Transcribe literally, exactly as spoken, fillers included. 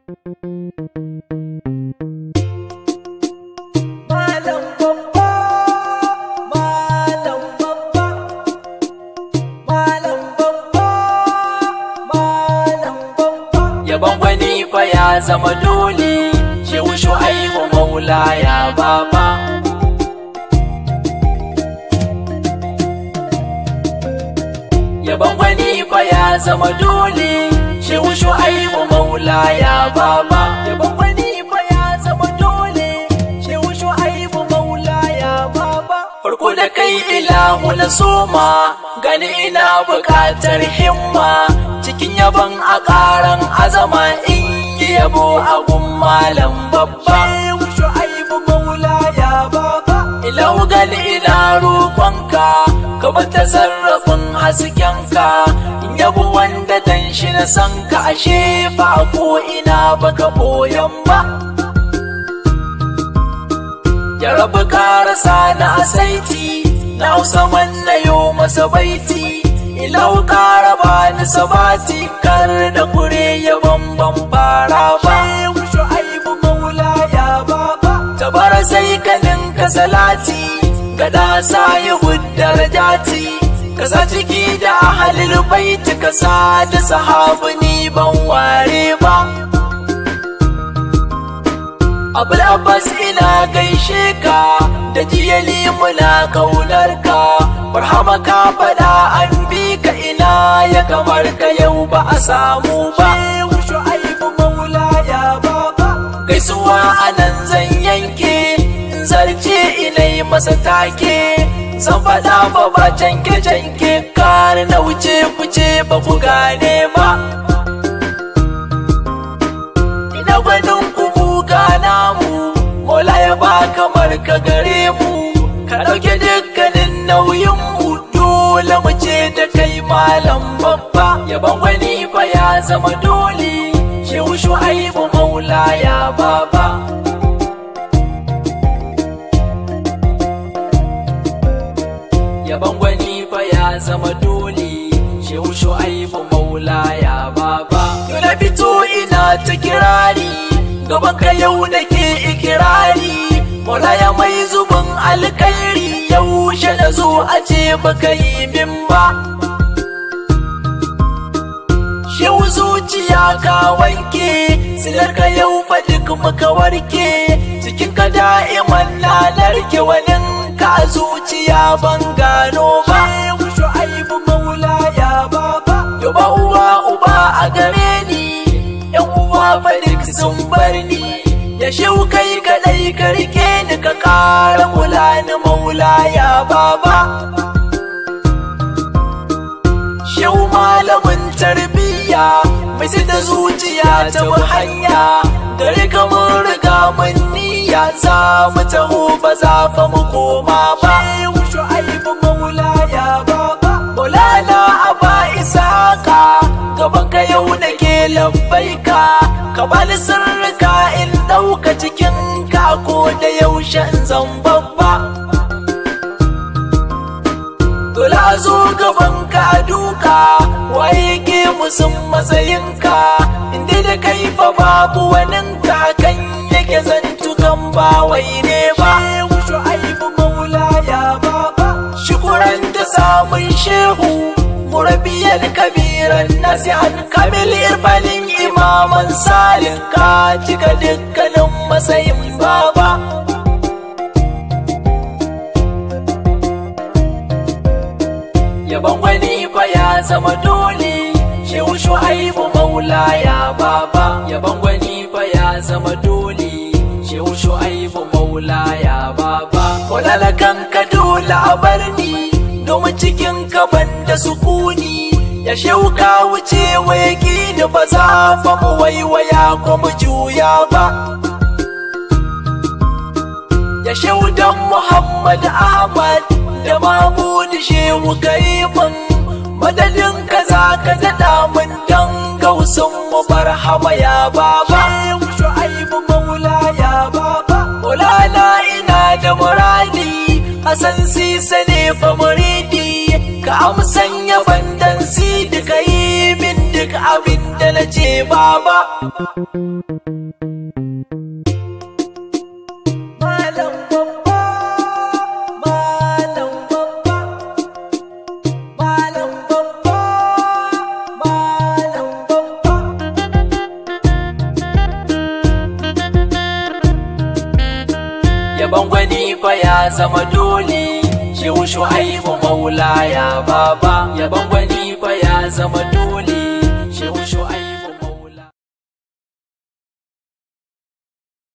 Yaban gwani fa ya zama dole, Shehu Shu'aibu Maula ya baba. Yaban gwani fa ya zama dole, Shehu Shu'aibu Maula ya baba. Yaban gwani fa ya zama dole, Shehu Shu'aibu Maula ya baba. Farko da kai ilahu na soma, gani ina buƙatar himma, cikin yabon a ƙaran azama in yi yabo a gun malam babba. Shehu Shu'aibu Maula ya baba. Ilahu gani ina roƙonka, ka bar tasarrafin haskenka, in yabo wanda dan shi na san ka ashe fa ko ina baka boyan ba. Ya rabu karasa na asaiti, na hausa manna yo masa baiti, ilau kara bani sabati, kar da kure ya bamban fara ba. Shehu Shu'aibu Maula ya baba. Tabara sai kanin ka salati, gada sa yi huddar jati, ka sa ciki da ahalil baiti, ka sa da sahabu ni ban ware ba. Abul Abbas ina gaishe ka, da jiyali muna kaunar ka, barhama ka faɗa an bi ka, ina ya kamar ka yau ba a samu ba. Shehu Shu'aibu Maula ya baba. Gaisuwa anan zan yanke, in zarce inai masa take, zan faɗa fa ba canke canke, kar na wuce kuce ba ku gane ba. Ina gwanin ku buga namu, Mola ya ba kamar ka gare mu, ka ɗauke dukkanin nauyin mu, dole mu ce da kai malam babba. Yaban wani fa ya zama dole, Shehu Shu'aibu Maula ya baba. Yaban gwani fa ya zama dole, Shehu Shu'aibu Maula ya baba. Yau na fito ina ta kirari, gaban ka yau nake ikirari, Mola ya mai zubin alkairi, yaushe na zo a ce baka yi min ba. Shehu zuciya ka wanke, silar ka yau fa duk muka warke, cikin ka da'iman na narke, wanin ka zuciya ban gano ba. Shehu Shu'aibu Maula ya baba. Yau ba uwa uba a gare ni, yan uwa fa duk sun bar ni, ya shehu kai kadai ka rike ni, ka kara kula ni Maula ya baba. Shehu malamin tarbiyya, mai sai da zuciya ta bi hanya, gare ka mun riga mun niyya, za mu taho ba za fa mu koma ba. Shehu Shu'aibu Maula ya baba. Maulana Aba Isaka, gaban ka yau nake labbaika, ka bani sirrika in ɗauka cikin ka ko da yaushe in zan babba. Dole a zo gaban ka duka, waye ke musun matsayinka, inda da kai fa babu waninka, kan yake zantukan ba wai ne ba. Shehu Shu'aibu Maula ya baba. Shukuran da samun shehu, murabiyar kabiran nasihan, kamil irfanin imaman salin, ka cika dukkanin matsayin baba. Yaban wani fa ya zama dole, Shehu Shu'aibu Maula ya baba. Yaban wani fa ya zama dole, Shehu Shu'aibu Maula ya baba. Maulana kanka dole a barni, domin cikin kaban da sukuni, ya shehu ka wuce waye gini, ba za fa mu waiwaya ko mu juya ba. Ya shehu dan Muhammad Ahmad da Mahmud Shehu Kaiman, madadin ka za ka daɗa min dan gausun mu barhama ya baba. Shehu Shu'aibu Maula ya baba. Maulana ina da muradi, Hassan Sisa ne fa muridi, ka amsan yaban dan sidi, ka yi min duk abin da na ce baba. Malam babba, malam babba, malam babba, malam babba. Yaban gwani fa ya zama dole, Shehu Shu'aibu Maulaya baba. Yaban gwani fa ya zama dole.